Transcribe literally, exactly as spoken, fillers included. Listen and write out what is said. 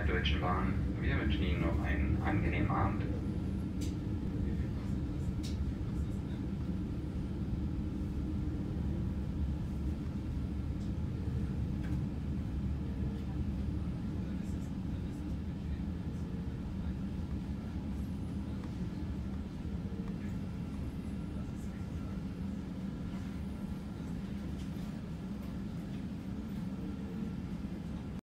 Deutschen Bahn. Wir wünschen Ihnen noch einen angenehmen Abend.